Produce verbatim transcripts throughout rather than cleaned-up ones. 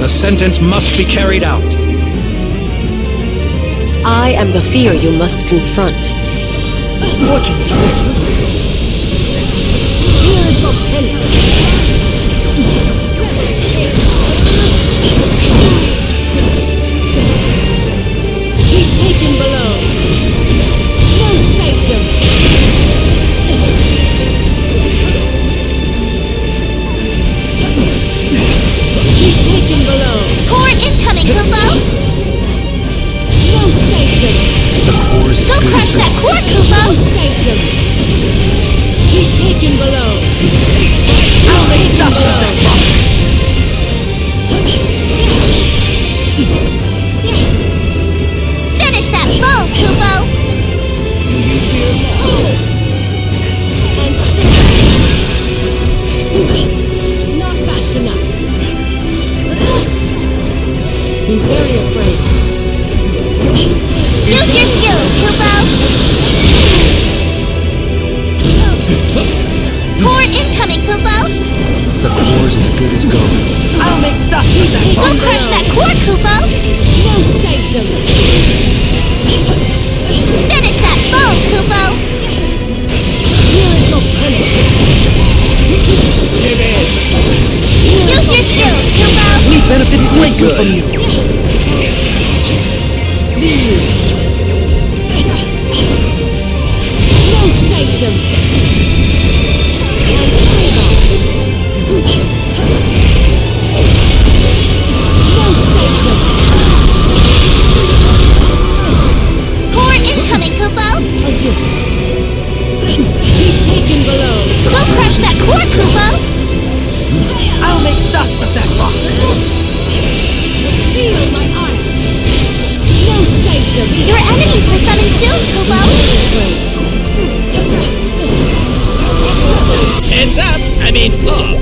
The sentence must be carried out. I am the fear you must confront. Fortune is with you. Here is your penance. Be taken below. No sanctum. Be taken below. Core incoming, Kupo! No sanctum. The core is Go crush that core, Kupo! No sanctum. Be taken below. I'll make dust of that rock. Finish that bow, Kupo! And stay. Not fast enough. Be very afraid. Use your skills, Kupo! Core incoming, Kupo! The core's as good as gold. I'll make dust of that Go rock. crush that core, Kupo! No sanctum. Finish that bow, Kupo! Here is your penance. Use your skills, Kupo! We benefit greatly from you. Be used. No sanctum. And stay on. No sanctum. Core incoming, Kupo! A gift. Be taken below. Go crush that core, Kupo! I'll make dust of that rock. Feel my iron. No sanctum. Your enemies will summon soon, Kupo! Heads up! I mean, off!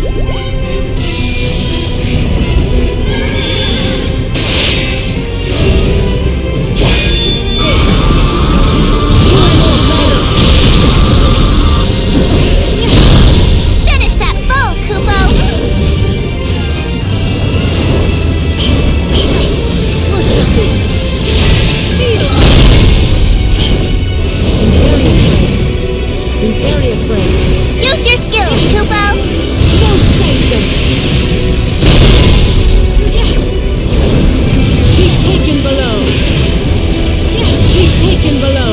Finish that bow, Kupo! Worship me. Feel. Be very afraid. Use your skills, Kupo! No sanctum. Be taken below. Be taken below.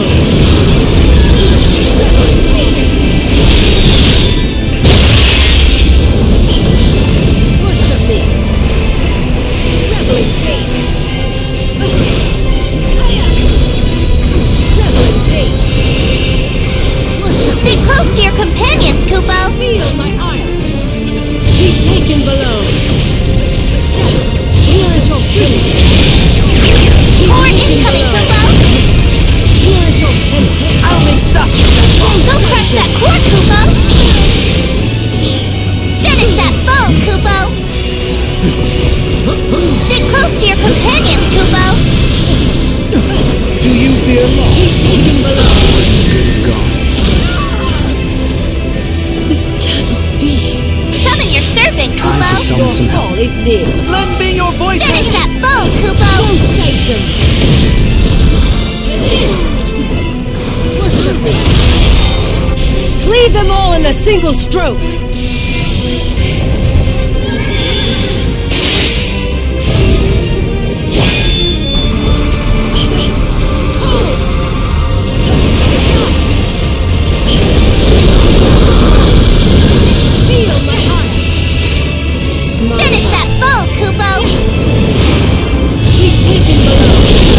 Worship me. Reveling faith. Reveling faith. Worship me. Stay close to your companions, Kupo! Feel my iron. Be taken below. Here is your penance. Core incoming, Kupo! Here is your penance. I'll make dust of that rock. Go crush that core, Kupo! Finish that bow, Kupo! Stay close to your companions, Kupo! Do you fear loss? Be taken below. Core's as good as gold. This cannot be. Summon your servant, Time to Kupo! summon some help. All is near. Lend me your Finish voices. that bow, Kupo! No sanctum. Worship me. Lead them all in a single stroke. Feel my heart. Finish that bow, Kupo! Be taken below.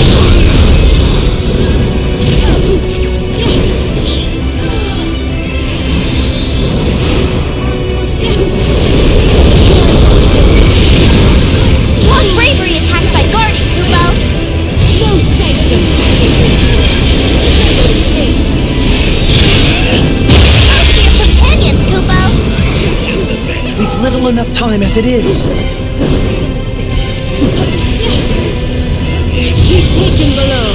One bravery attacked by Guardian, Kupo! No sanctum. Close to your companions, Kupo! We've little enough time as it is. Be taken below.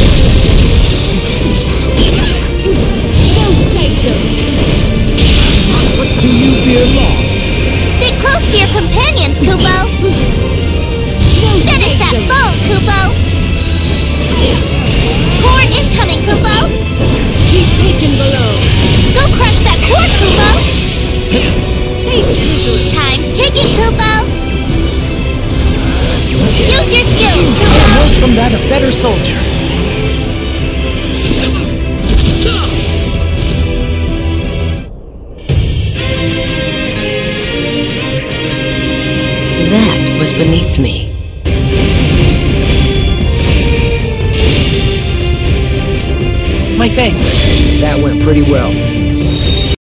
No sanctum. Do you fear loss? Stay close to your companions, Kupo! from that a better soldier. That was beneath me. My thanks. That went pretty well.